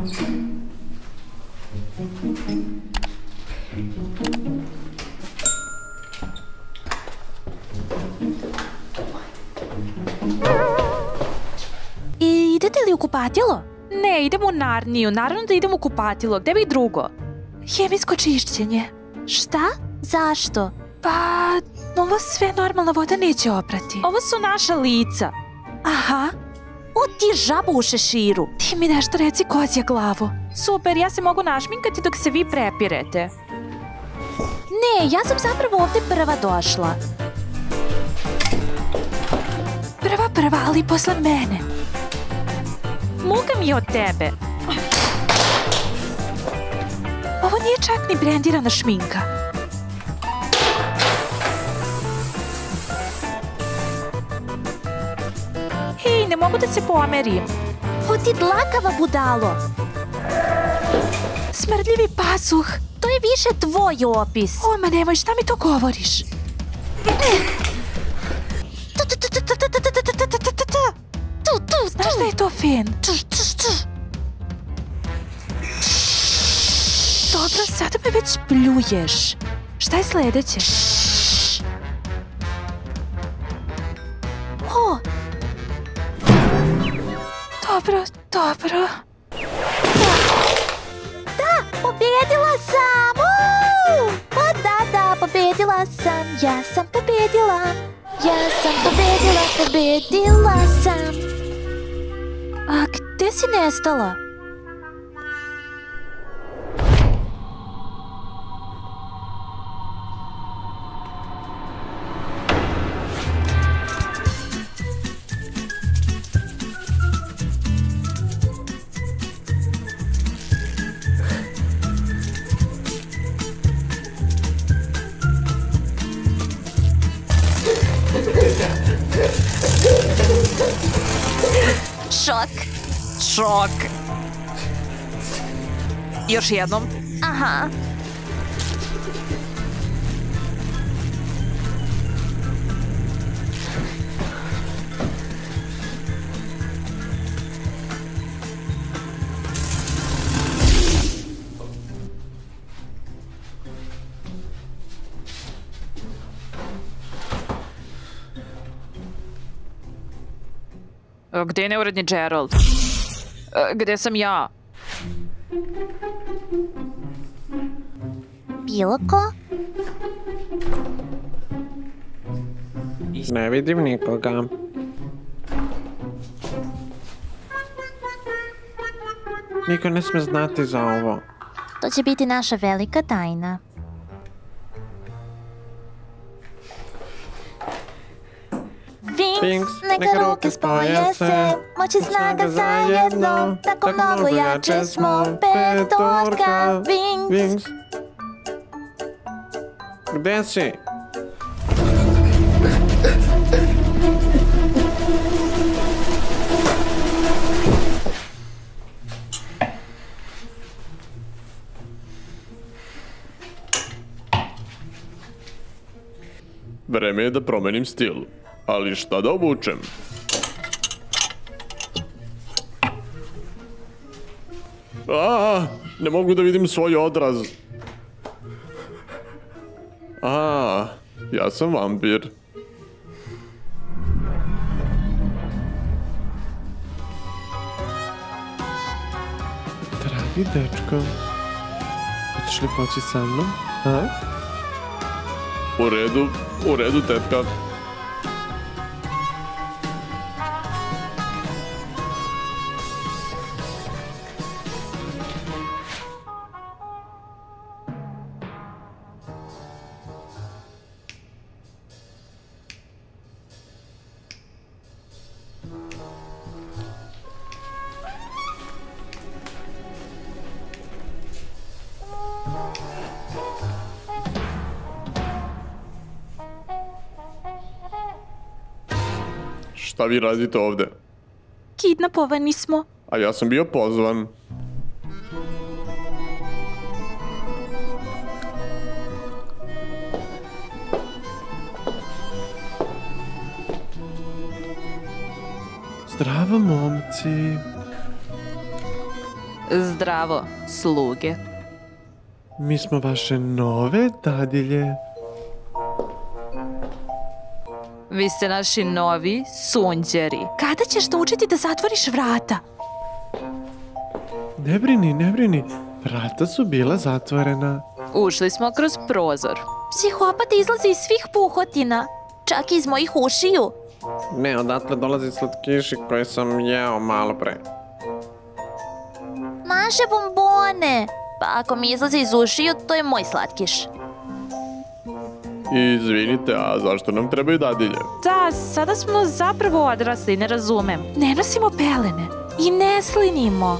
Idete li u kupatilo? Ne, idemo u Narniju. Naravno da idemo u kupatilo. Gde bi drugo? Hemijsko čišćenje. Šta? Zašto? Pa, ovo sve normalna voda neće oprati. Ovo su naša lica. Aha. O, ti žabu u šeširu. Ti mi nešto reci, kozja glavo. Super, ja se mogu našminkati dok se vi prepirete. Ne, ja sam zapravo ovde prva došla. Prva, ali posle mene. Muka mi je od tebe. Ovo nije čak ni brendirana šminka. Hej, ne mogu da se pomerim. O, ti dlakava budalo. Smrdljivi pasuh. To je više tvoj opis. O, ma nemoj, šta mi to govoriš? Znaš da je to fen? Dobro, sada me već pljuješ. Šta je sledeće? O! Dobro. Da, pobedila sam! O, da, pobedila sam. Ja sam pobedila. Pobedila sam. A gde si nestala? Šok. Još jednom. Aha. Gde je neuredni Gerald? Gde sam ja? Bilo ko? Ne vidim nikoga. Niko ne sme znati za ovo. To će biti naša velika tajna. Wings, neka ruke spoje se, moć i snaga zajedno, tako mnogo jače smo, petorka, Wings. Gde si? Vreme je da promenim stil. Ali šta da obučem? Ne mogu da vidim svoj odraz. Ja sam vampir. Dragi dečko, hoćeš li poći sa mnom? U redu, tetka. Šta vi radite ovde? Kidnapovani smo. A ja sam bio pozvan. Zdravo, momci. Zdravo, sluge. Mi smo vaše nove dadilje. Vi ste naši novi sunđeri. Kada ćeš naučiti da zatvoriš vrata? Ne brini. Vrata su bila zatvorena. Ušli smo kroz prozor. Psihopat izlazi iz svih puhotina, čak i iz mojih ušiju. Ne, odatle dolazi slatkiši koje sam jeo malo pre. Naše bombone. Pa ako mi izlazi iz ušiju, to je moj slatkiš. Izvinite, a zašto nam trebaju dadilje? Da, sada smo zapravo odrasli, ne razumem. Ne nosimo pelene i ne slinimo.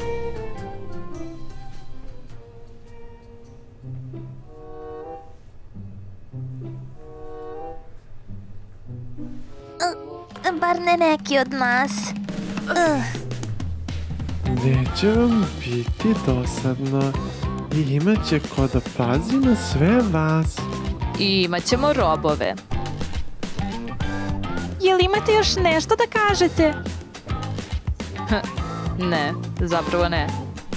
Bar ne neki od nas. Neće vam biti dosadno i imat će ko da pazi na sve vas. I imat ćemo robove. Jel imate još nešto da kažete? Ne, zapravo ne.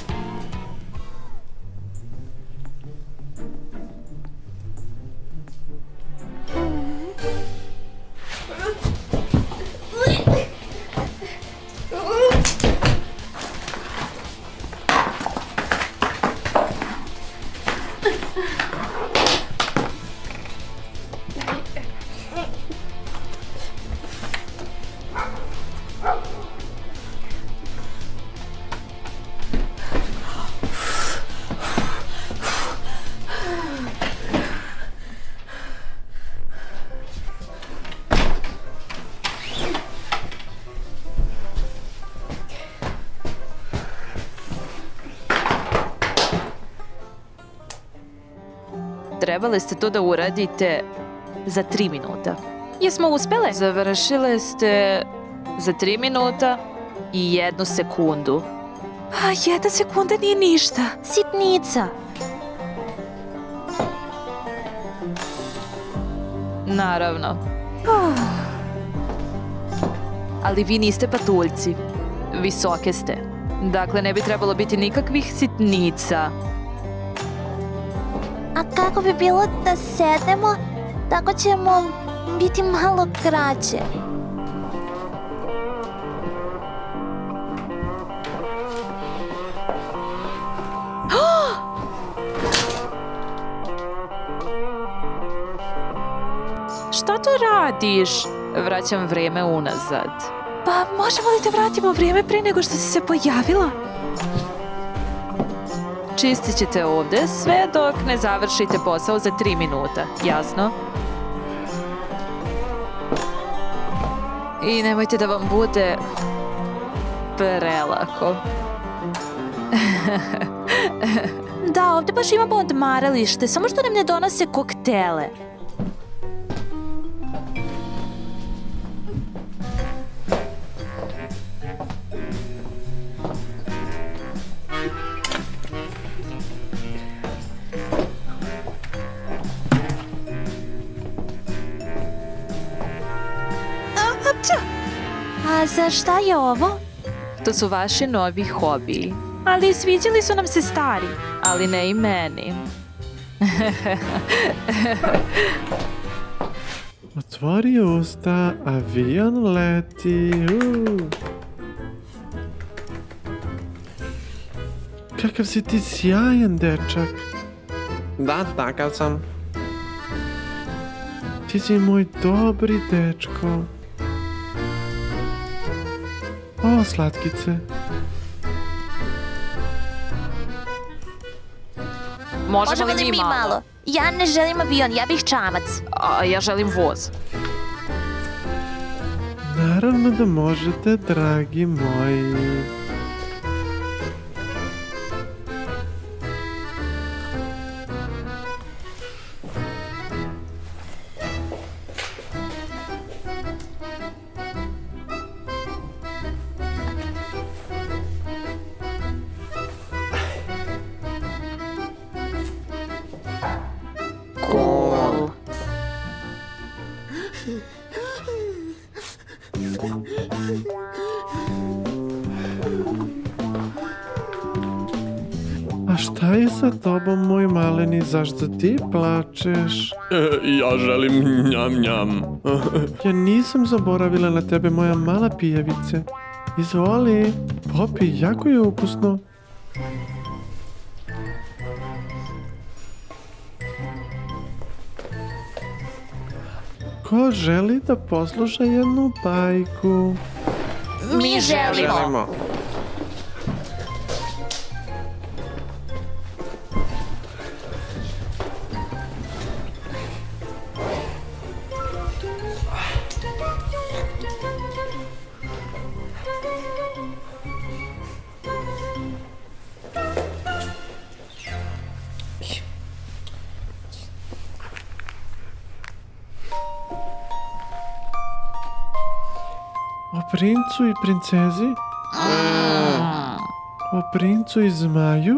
Trebali ste to da uradite za 3 minuta. Jesmo uspele? Završile ste za 3 minuta i 1 sekundu. A 1 sekunda nije ništa. Sitnica. Naravno. Ali vi niste patuljci. Visoke ste. Dakle, ne bi trebalo biti nikakvih sitnica. A kako bi bilo da sednemo, tako ćemo biti malo kraće. Šta to radiš? Vraćam vreme unazad. Pa možemo li da vratimo vrijeme pre nego što si se pojavila? Čistit ćete ovde sve dok ne završite posao za 3 minuta. Jasno? I nemojte da vam bude prelako. Da, ovdje baš imamo odmaralište, samo što nam ne donose koktele. A za šta je ovo? To su vaši novi hobiji. Ali sviđali su nam se stari. Ali ne i meni. Otvori usta, avion leti. Kakav si ti sjajan, dečak. Da, takav sam. Ti si moj dobri dečko. O, slatkice. Možemo li mi malo? Ja ne želim avion, ja bih čamac. A ja želim voz. Naravno da možete, dragi moji. A šta je sa tobom, moj maleni, zašto ti plačeš? Ja želim njam njam. Ja nisam zaboravila na tebe, moja mala pijevice. Izvoli, popi, jako je ukusno. Ko želi da posluša jednu bajku? Mi želimo. Želimo. O princu i princezi? O princu i zmaju?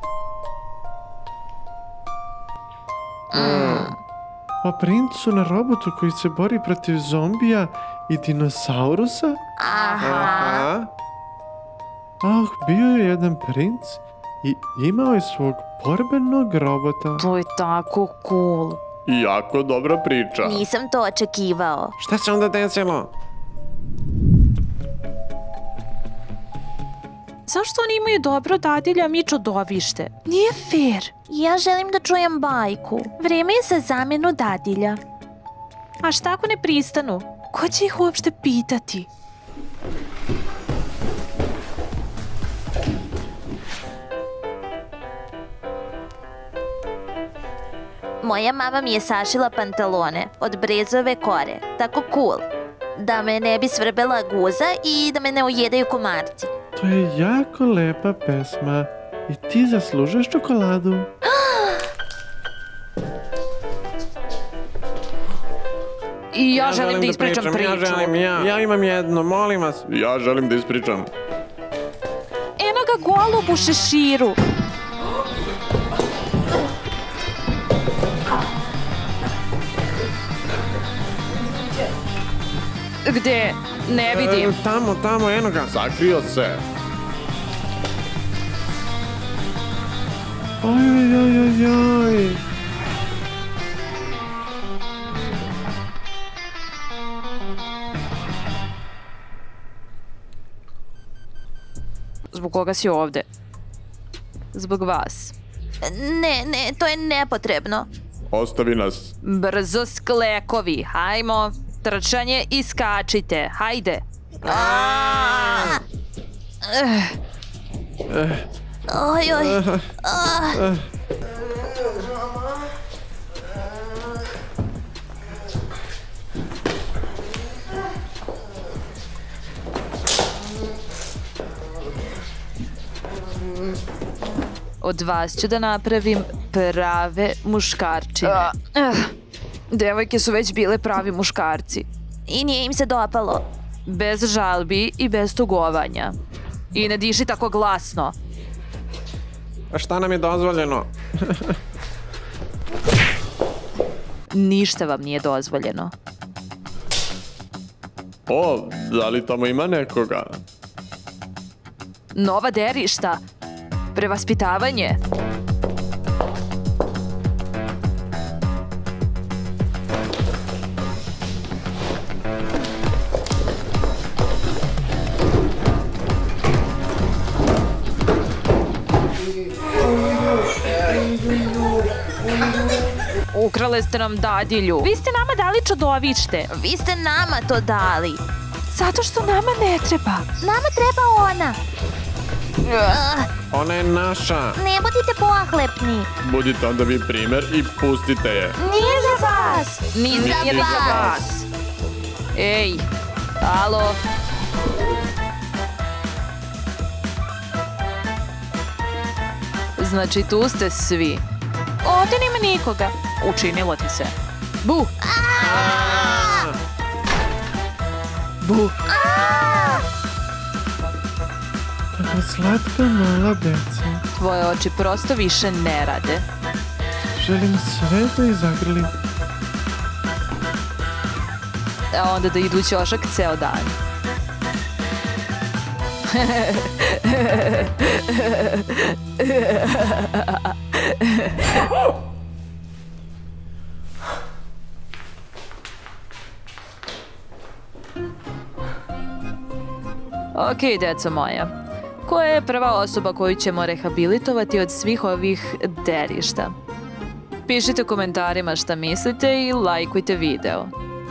O princu na robotu koji se bori protiv zombija i dinosaurusa? Aha. Bio je jedan princ i imao je svog borbenog robota. To je tako cool. Jako dobra priča. Nisam to očekivao. Šta se onda desilo? Zašto oni imaju dobro dadilja, a mi čudovište? Nije fair. Ja želim da čujem bajku. Vreme je za zamjenu dadilja. A šta ako ne pristanu? Ko će ih uopšte pitati? Moja mama mi je sašila pantalone od brezove kore. Tako cool. Da me ne bi svrbela guza i da me ne ujedaju komarci. To je jako lepa pesma i ti zaslužuješ čokoladu. I ja želim da ispričam priču. Ja želim, ja imam jedno, molim vas. Ja želim da ispričam. Eno ga golub u šeširu. Gde? Ne vidim. Tamo, eno ga. Sakrio se. Oj. Zbog koga si ovde? Zbog vas. Ne, to je nepotrebno. Ostavi nas. Brzo sklekovi, hajmo. Trčanje i skačite, hajde. Oj. Od vas ću da napravim prave muškarčine. Devojke su već bile pravi muškarci. I nije im se dopalo. Bez žalbi i bez tugovanja. I ne diši tako glasno. A šta nam je dozvoljeno? Ništa vam nije dozvoljeno. O, da li tamo ima nekoga? Nova derišta. Prevaspitavanje. Ukrale ste nam dadilju. Vi ste nama dali čudovište. Vi ste nama to dali. Zato što nama ne treba. Nama treba ona. Ona je naša. Ne budite pohlepni. Budite onda vi primer i pustite je. Nije za vas. Nije za vas. Ej, alo. Znači tu ste svi. Ovdje nema nikoga. Učinilo ti se. Bu! Bu! Kako slatka mala deca. Tvoje oči prosto više ne rade. Želim sve da izagrlim. A onda da idu ćošak ceo dan. Ok, deco moja. Koja je prva osoba koju ćemo rehabilitovati od svih ovih derišta? Pišite u komentarima šta mislite i lajkujte video.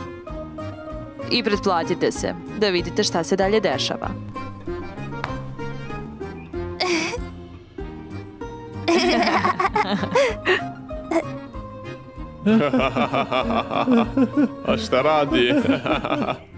I pretplatite se da vidite šta se dalje dešava. A šta radi?